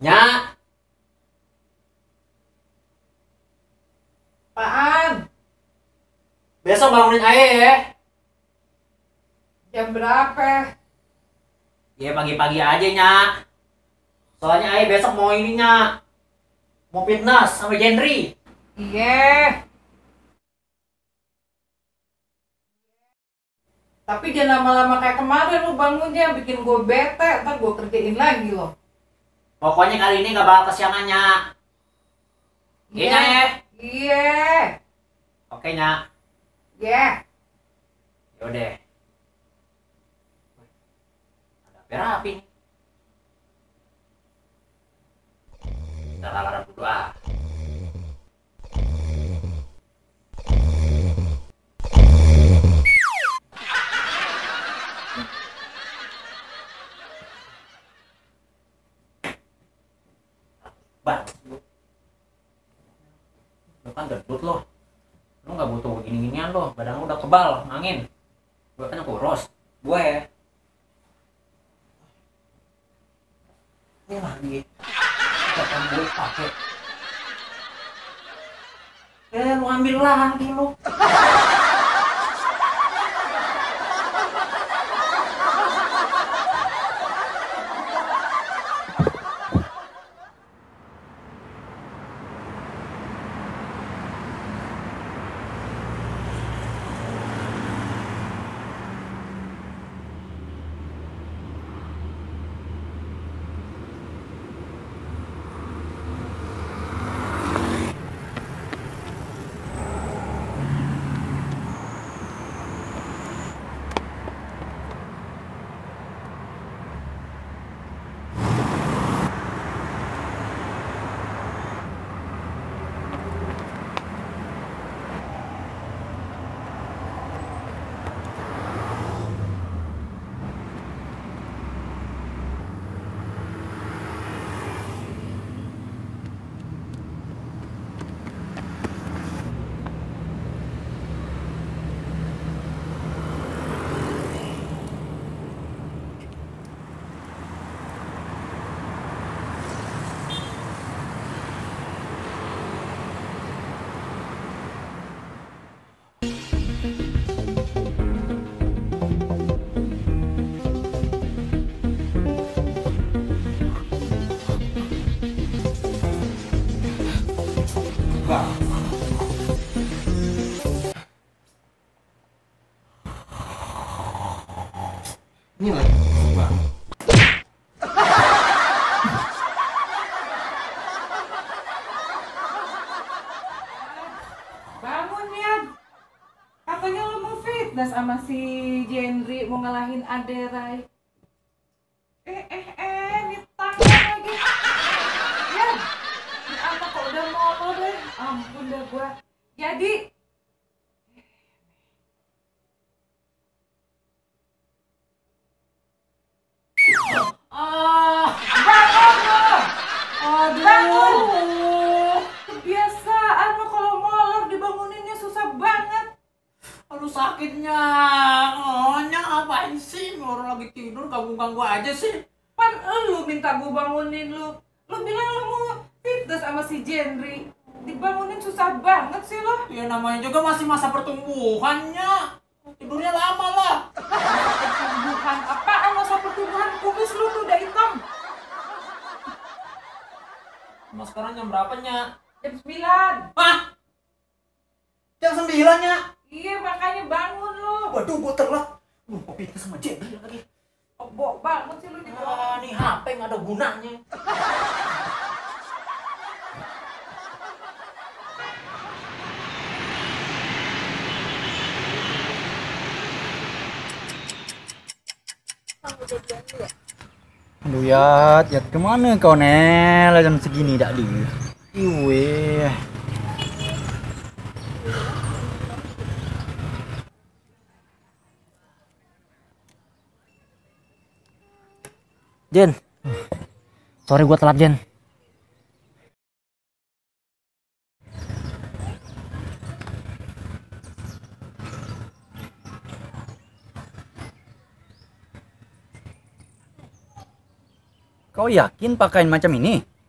Nya, Apaan? besok bangunin aye ya. Jam berapa? Ya pagi-pagi aja nya. Soalnya aye besok mau ininya, mau fitness sama Gendry. Iya. Tapi jangan lama-lama kayak kemarin lu bangunnya bikin gue bete, ntar gue kerjain lagi loh. Pokoknya kali ini gak bakal kesiangan nya. Iya nya ya. Iya. Oke nya. Iya. Yaudah. Ada apa rapi nih? Kita lamaran dulu ah. Bang, lu kan gendut lo. Lu nggak butuh gini-ginian lo. Badan lu udah kebal, angin. Gue kan yang kurus. Gue ya. Ini lagi. Kapan gue pakai? Lu ambil lagi lu. Ini lagi. Bang. Bangun ya. Katanya lu mau fitness sama si Jendri mau ngalahin Aderai. Ini tangan lagi. Ya, ini anak kok udah molor deh. Ampun dah gua. Jadi, bangun lo. Bangun. Kebiasaan lo kalau molor dibanguninnya susah banget. Aduh sakitnya. Nya apain sih? Orang lagi tidur ganggu-ganggu aja sih. Pan lu minta gue bangunin lu. Lu bilang lu mau fitness sama si Jendri. Dibangunin susah banget sih lo. Ya namanya juga masih masa pertumbuhannya. Tidurnya lama lah. Pertumbuhan apaan masa pertumbuhan? Kumis lu tuh udah hitam. Mas sekarang jam berapa nya? Jam 9. Hah? Jam 9 nya? Iya makanya bangun lu. Waduh gua telat. Lupa pintu sama Jendri lagi. Kebok banget sih lu di bawah. Nih HP nggak ada gunanya. Aduh Yat, Yat kemana kau Nel? Jam segini dak di. Iwe. Jen, sorry gua telat Jen. Kau yakin pakaian macam ini?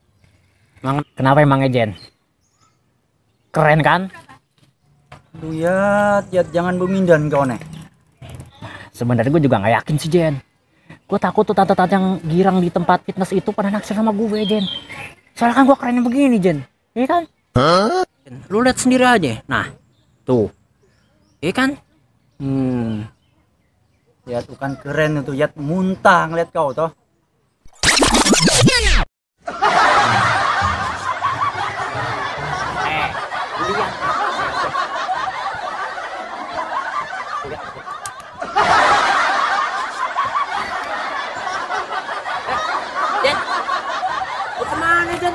Kenapa emangnya Jen? Keren kan? Aduh Yat, jangan bumindan kau nih. Sebenarnya gue juga nggak yakin sih Jen. Gue takut tuh tante-tante yang girang di tempat fitness itu pada naksir sama gue Jen. Soalnya kan gue kerennya begini Jen. Iya kan? Lu lihat sendiri aja. Nah, tuh. Iya kan? Yat bukan keren itu, Yat muntah ngeliat kau toh. Lihat. Jen, lu kemana Jen?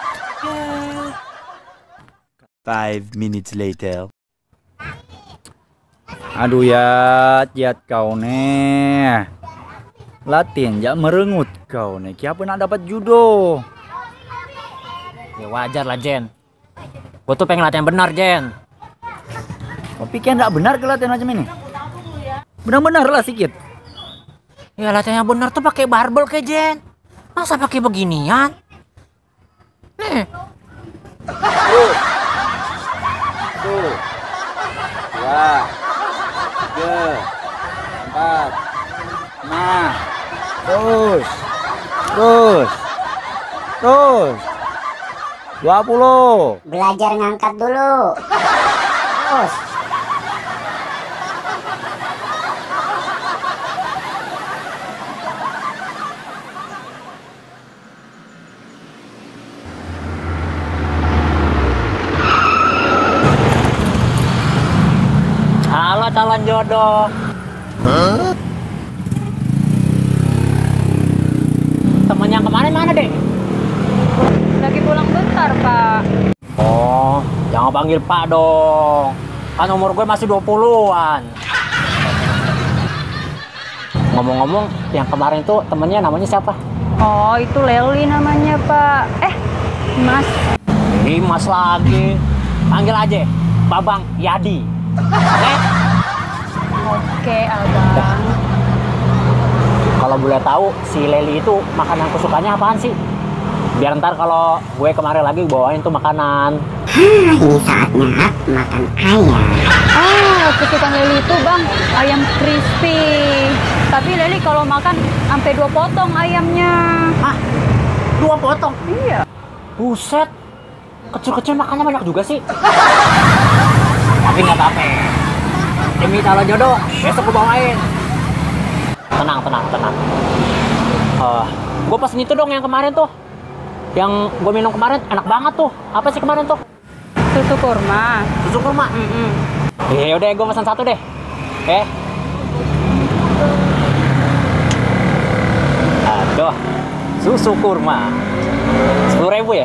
5 minutes later. Aduh Yat kau nih. Latihan jak merengut kau nih. Siapa nak dapat judo? Ya wajar lah Jen. Gue tuh pengen latihan benar Jen. Kau pikir enggak benar ke latihan macam ini? Benar-benar lah sedikit. Ya latihan yang benar tuh pakai barbel ke Jen. Masa pakai beginian? Nih. Tuh. 2, 3, 4, 5. Terus. 20. Belajar ngangkat dulu. Terus. Halo calon jodoh. Temen yang kemarin mana deh? Lagi pulang bentar, Pak. Oh, jangan panggil Pak dong. Kan umur gue masih 20-an. Ngomong-ngomong, yang kemarin tuh temennya namanya siapa? Oh, itu Leli namanya, Pak. Mas. Ih, Mas lagi. Panggil aja Babang Yadi. Oke, Abang. Kalau boleh tahu, si Leli itu makanan kesukaannya apaan sih? Biar ntar kalau gue kemarin lagi bawain tuh makanan. Ini saatnya makan ayam. Kesukaan Leli itu, Bang, ayam crispy. Tapi Leli kalau makan sampai 2 potong ayamnya. Hah? 2 potong? Iya. Buset. Kecil-kecil makannya banyak juga sih. Tapi nggak apa-apa. Demi calon jodoh, besok gue bawain. Tenang. Gue pesen itu dong yang kemarin tuh. Yang gue minum kemarin enak banget tuh. Apa sih kemarin tuh? Susu kurma. Susu kurma? Ya udah, gue pesan 1 deh. Oke. Aduh, susu kurma 10.000 ya?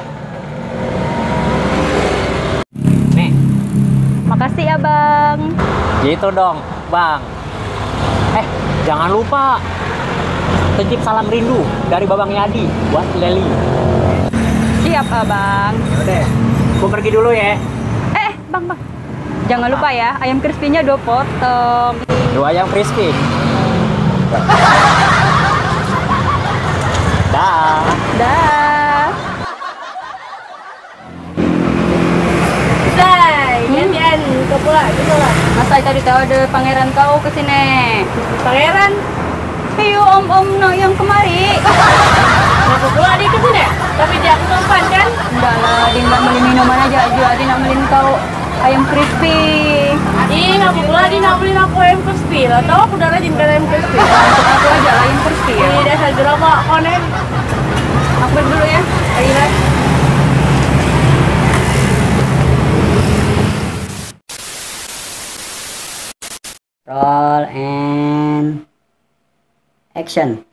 Nih. Makasih ya, Bang. Gitu dong, Bang. Jangan lupa titip salam rindu dari Babang Yadi buat Leli. Siap, Abang. Udah, gue pergi dulu ya. Bang. Jangan lupa ya, ayam crispy-nya 2 potong. 2 ayam crispy. Dah. Dah. Yan, kau pula, gitu lah. Masa tadi tahu ada pangeran kau kesini? Pangeran, Ayo om no yang kemari. kenapa pula dia kesini? Tapi dia aku sopan kan? Enggak lah, dia nggak beli minuman aja, dia nak beliin kau ayam crispy. Ih, ngapa pula dia nak beliin aku ayam crispy lah? Tahu aku udah rajin kan ayam crispy. Untuk aku aja lah ayam crispy ya. Ini dasar jerama, konen. Aku beli dulu ya. Ayolah. Roll and action.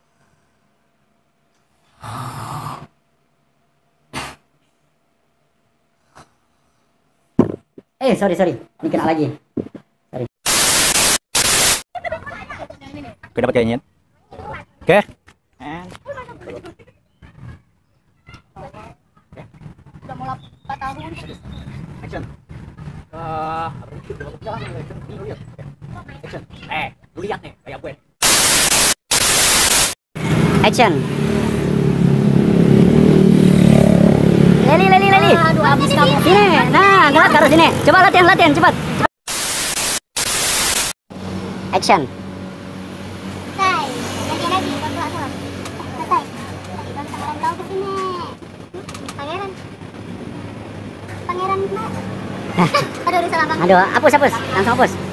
Sorry. Ini kena lagi. Sorry. Oke, dapat kayaknya. Oke. Action. Action. Lu lihat nih kayak gue. Action. Leli. Aduh, habis kamu. Sini. Nah, gerak ke arah sini. Coba latihan, cepat. Action. Ganti lagi, bantu aku. Selesai. Bang pangeran kau kesini. Pangeran. Pangeran mana? Aduh, salah bang. Aduh, hapus. Langsung hapus.